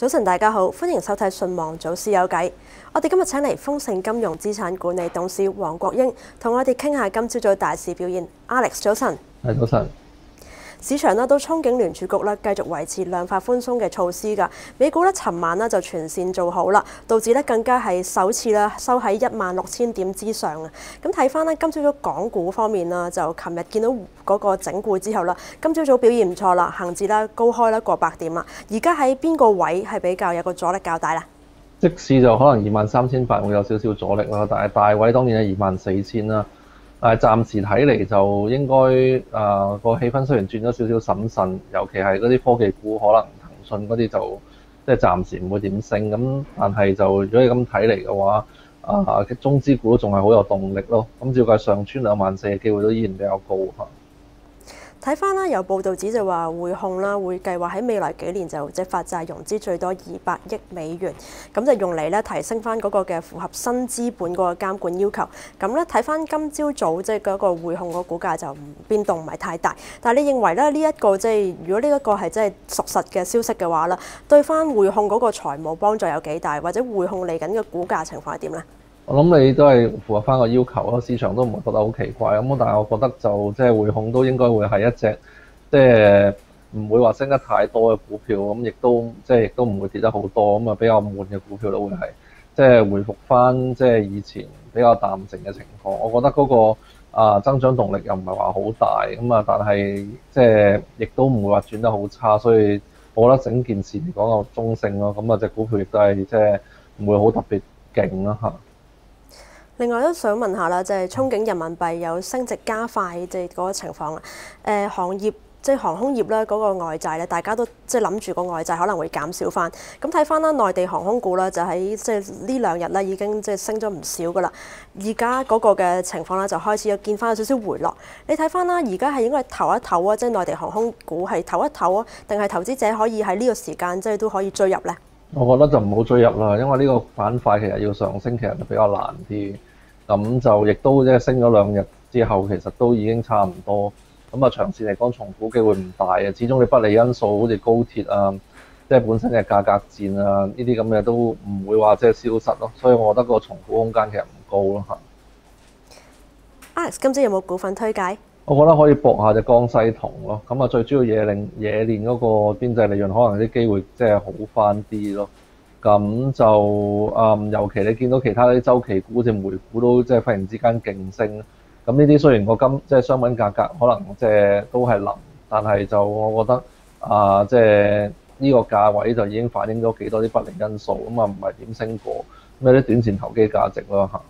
早晨，大家好，歡迎收睇《信望早師有計》。我哋今日請嚟豐盛金融資產管理董事黃國英，同我哋傾下今朝早大市表現。Alex， 早晨。 係，早晨。 市場都憧憬聯儲局繼續維持量化寬鬆嘅措施㗎。美股尋晚就全線做好啦，道指更加係首次收喺16000點之上啊。咁睇翻今朝早港股方面就琴日見到嗰個整固之後啦，今朝早表現唔錯啦，恆指高開過百點啦。而家喺邊個位係比較有個阻力較大咧？ 即使就可能23800會有少少阻力啦，但係大位當然係24000啦。但係暫時睇嚟就應該個氣氛雖然轉咗少少審慎，尤其係嗰啲科技股，可能騰訊嗰啲就即係暫時唔會點升咁。但係就如果你咁睇嚟嘅話，中資股都仲係好有動力咯。咁照計上穿24000嘅機會都依然比較高嚇。 睇翻有報道指就話匯控會計劃喺未來幾年就發債融資最多200億美元，咁就用嚟提升翻嗰個嘅符合新資本嗰個監管要求。咁睇翻今朝早嗰個匯控個股價就變動唔係太大，但係你認為呢一個如果呢一個係真係屬實嘅消息嘅話咧，對翻匯控嗰個財務幫助有幾大，或者匯控嚟緊嘅股價情況係點呢？ 我諗你都係符合翻個要求咯，市場都唔會覺得好奇怪咁，但係我覺得就即係匯控都應該會係一隻即係唔會話升得太多嘅股票，咁亦都唔會跌得好多，咁啊比較悶嘅股票都會係即係回復翻即係以前比較淡靜嘅情況。我覺得嗰個增長動力又唔係話好大咁啊，但係即係亦都唔會話轉得好差，所以我覺得整件事嚟講就中性咯。咁啊隻股票亦都係即係唔會好特別勁啦嚇。 另外都想問下啦，憧憬人民幣有升值加快嗰個情況啊。行業航空業嗰個外債大家都諗住個外債可能會減少翻。咁睇翻內地航空股就喺呢兩日已經升咗唔少噶啦。而家嗰個嘅情況就開始有見翻有少少回落。你睇翻而家係應該唞一唞啊，內地航空股係唞一唞啊，定係投資者可以喺呢個時間都可以追入呢？ 我覺得就唔好追入啦，因為呢個板塊其實要上升其實就比較難啲。咁就亦都升咗2日之後，其實都已經差唔多。咁啊，長線嚟講，重估機會唔大嘅。始終你不利因素，好似高鐵啊，本身嘅價格戰啊，呢啲咁嘅都唔會話消失咯。所以我覺得個重估空間其實唔高咯嚇。 Alex， 今朝有冇股份推介？ 我覺得可以搏下隻江西銅咯。咁啊，最主要冶煉嗰個邊際利潤，可能啲機會好翻啲咯。咁就尤其你見到其他啲週期股，好似煤股都忽然之間勁升。咁呢啲雖然個商品價格可能都係冧，但係就我覺得呢個價位就已經反映咗幾多啲不利因素，咁啊唔係點升過，咁有啲短線投機價值咯嚇。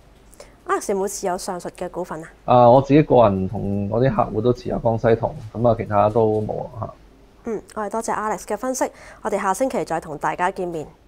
Alex 有冇持有上述嘅股份啊？ 我自己個人同我啲客戶都持有江西銅，咁啊其他都冇啦嚇。 我哋多謝 Alex 嘅分析，我哋下星期再同大家見面。